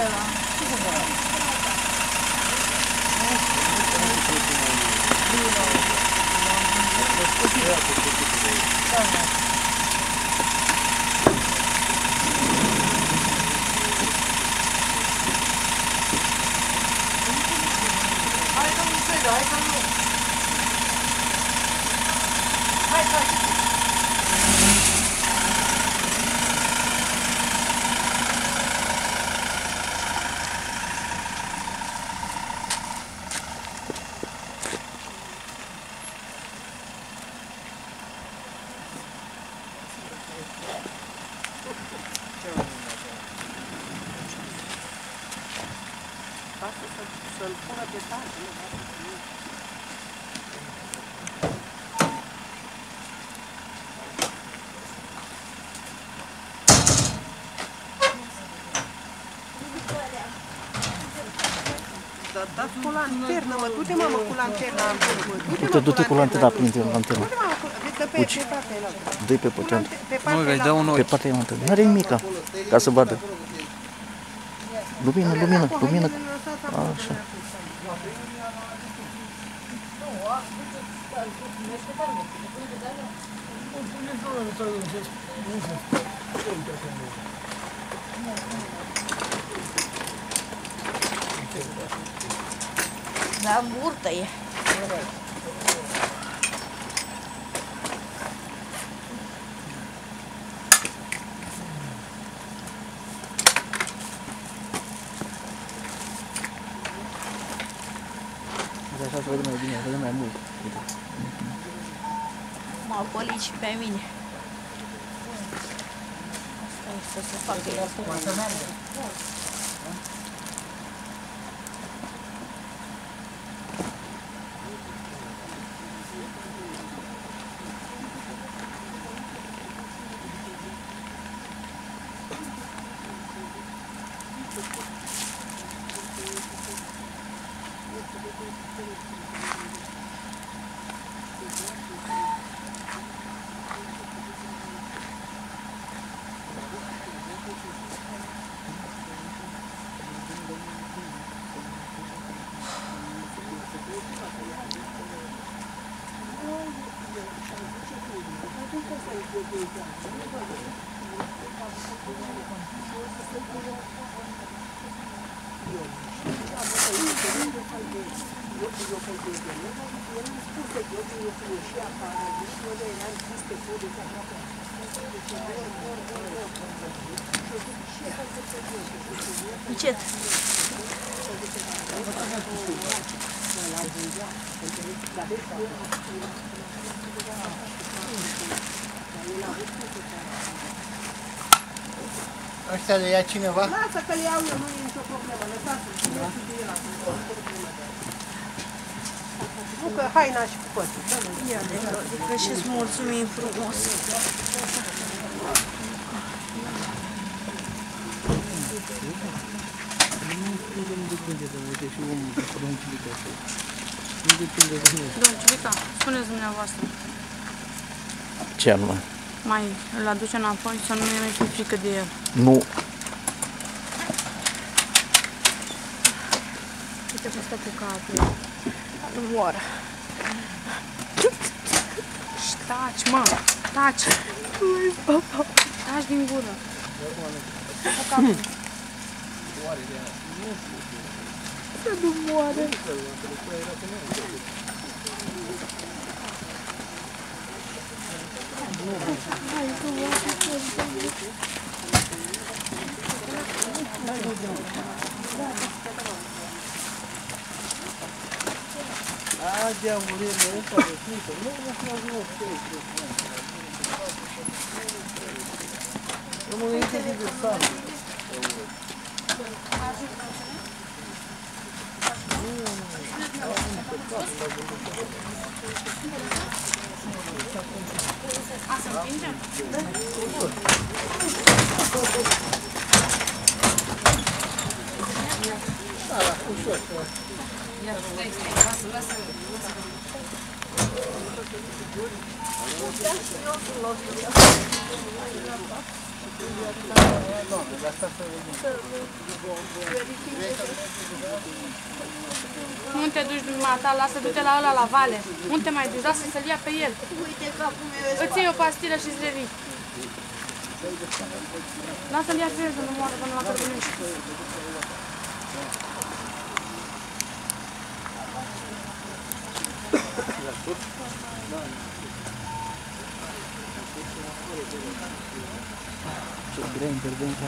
Să-l pună pe tare. Dați cu lanternă, mă, du-te, mamă, cu lanterna. Du-te cu lanterna, prinde lanterna. Dă-i pe pătrând. Pe partea aia lanterna. N-are nimica, ca să vadă. Lumină, lumină, lumină. Așa. Da, burtă e. Așa se vede mai bine, se vede mai mult. M-a golit și pe mine. Asta să se facă el acum. Să meargă. Încet. Ăștia le ia cineva? Lasă că le iau eu, nu e nicio problemă, lăsați-l. Nu că haina și cu pătul. Ia de că și-ți mulțumim frumos. Domnul Ciulica, spuneți dumneavoastră. Ce anume? Mai îl aduce înapoi să nu ne fie frică de el. Nu. Uite că stă cu capul. Nu moară. Taci, mă! Taci! Taci din gură. Cu capul. Să nu moare. Haide a murit ăsta de frică. Nu mă Nu mă uite de sal. A, să împingem? Da, ușor. Ia, stai, lasă. Eu sunt Nu te duci dumneata, lasă, du-te la ăla la vale. Unde te mai duci? Lasă să-l ia pe el. Uite capul meu. Îți iei o pastilă și îți revii. Lasă-l ia pe el să nu moară până la cărbunești. Ce grea intervenția.